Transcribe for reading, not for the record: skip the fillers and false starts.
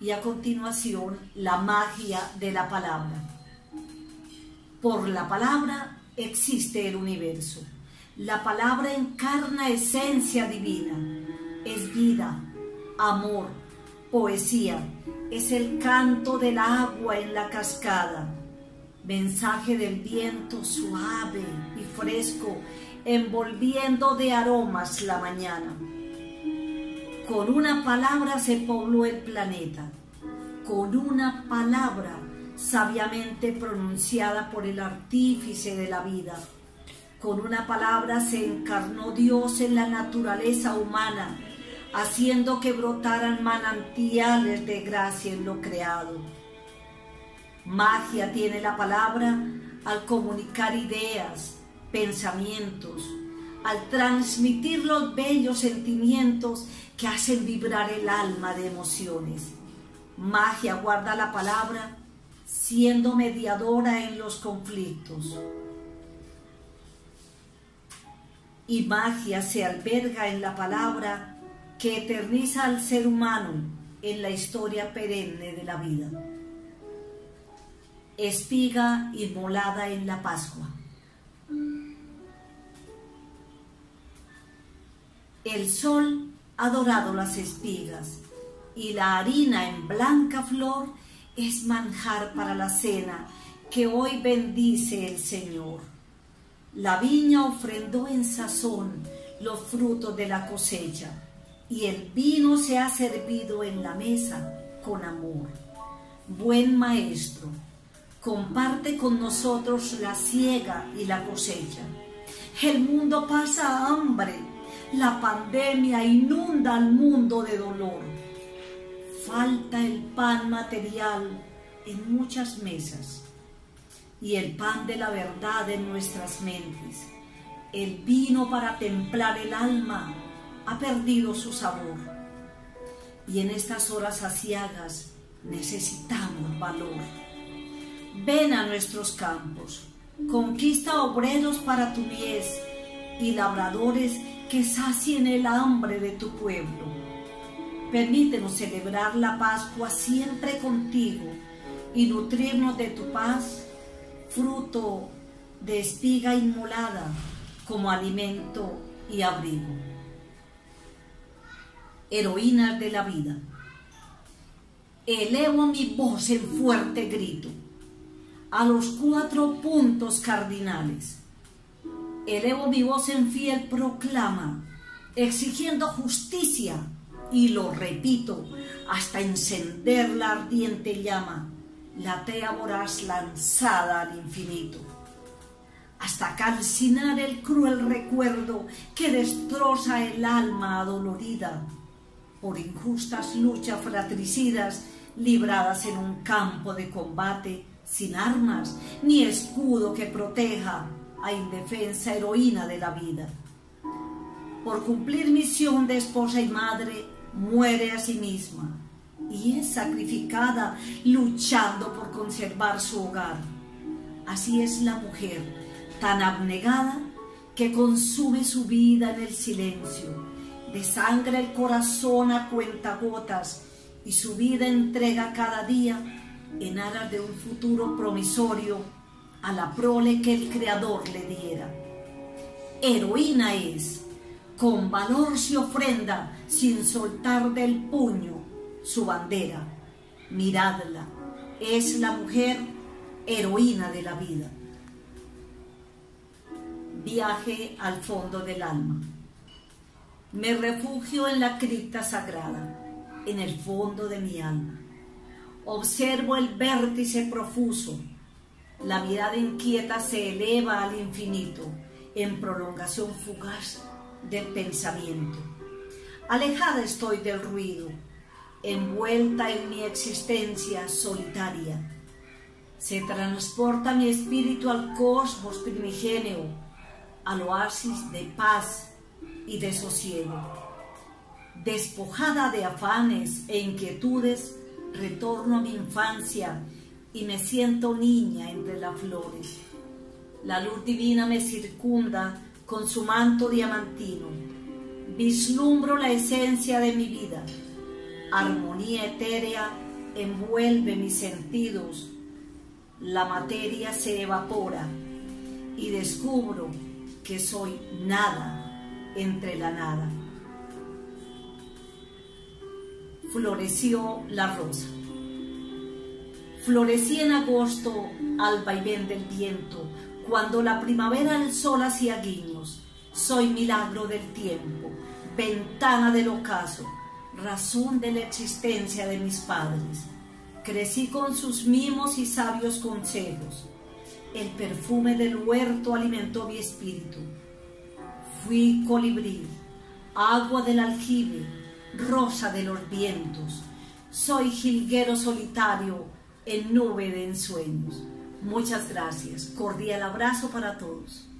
y a continuación la magia de la palabra. Por la palabra existe el universo. La palabra encarna esencia divina, es vida, amor, poesía, es el canto del agua en la cascada, mensaje del viento suave y fresco, envolviendo de aromas la mañana. Con una palabra se pobló el planeta, con una palabra sabiamente pronunciada por el artífice de la vida. Con una palabra se encarnó Dios en la naturaleza humana, haciendo que brotaran manantiales de gracia en lo creado. Magia tiene la palabra al comunicar ideas, pensamientos, al transmitir los bellos sentimientos que hacen vibrar el alma de emociones. Magia guarda la palabra, siendo mediadora en los conflictos. Y magia se alberga en la palabra que eterniza al ser humano en la historia perenne de la vida. Espiga inmolada en la Pascua. El sol ha dorado las espigas y la harina en blanca flor es manjar para la cena que hoy bendice el Señor. La viña ofrendó en sazón los frutos de la cosecha y el vino se ha servido en la mesa con amor. Buen maestro, comparte con nosotros la siega y la cosecha. El mundo pasa hambre, la pandemia inunda al mundo de dolor. Falta el pan material en muchas mesas y el pan de la verdad en nuestras mentes. El vino para templar el alma ha perdido su sabor y en estas horas aciagas necesitamos valor. Ven a nuestros campos, conquista obreros para tu mies y labradores que sacien el hambre de tu pueblo. Permítenos celebrar la Pascua siempre contigo y nutrirnos de tu paz, fruto de espiga inmolada como alimento y abrigo. Heroínas de la vida. Elevo mi voz en fuerte grito a los 4 puntos cardinales. Elevo mi voz en fiel proclama, exigiendo justicia, y lo repito hasta encender la ardiente llama, la tea voraz lanzada al infinito, hasta calcinar el cruel recuerdo que destroza el alma adolorida por injustas luchas fratricidas libradas en un campo de combate sin armas ni escudo que proteja a indefensa heroína de la vida. Por cumplir misión de esposa y madre, muere a sí misma y es sacrificada luchando por conservar su hogar. Así es la mujer, tan abnegada que consume su vida en el silencio, desangra el corazón a cuentagotas y su vida entrega cada día en aras de un futuro promisorio a la prole que el Creador le diera. Heroína es, con valor se ofrenda sin soltar del puño su bandera. Miradla, es la mujer heroína de la vida. Viaje al fondo del alma. Me refugio en la cripta sagrada, en el fondo de mi alma. Observo el vértice profuso. La mirada inquieta se eleva al infinito en prolongación fugaz del pensamiento. Alejada estoy del ruido, envuelta en mi existencia solitaria. Se transporta mi espíritu al cosmos primigenio, al oasis de paz y de sosiego. Despojada de afanes e inquietudes, retorno a mi infancia y me siento niña entre las flores. La luz divina me circunda con su manto diamantino. Vislumbro la esencia de mi vida, armonía etérea envuelve mis sentidos, la materia se evapora y descubro que soy nada entre la nada. Floreció la rosa. Florecí en agosto al vaivén del viento, cuando la primavera el sol hacía guiños. Soy milagro del tiempo, ventana del ocaso, razón de la existencia de mis padres. Crecí con sus mimos y sabios consejos. El perfume del huerto alimentó mi espíritu. Fui colibrí, agua del aljibe, rosa de los vientos. Soy jilguero solitario en nube de ensueños. Muchas gracias. Cordial abrazo para todos.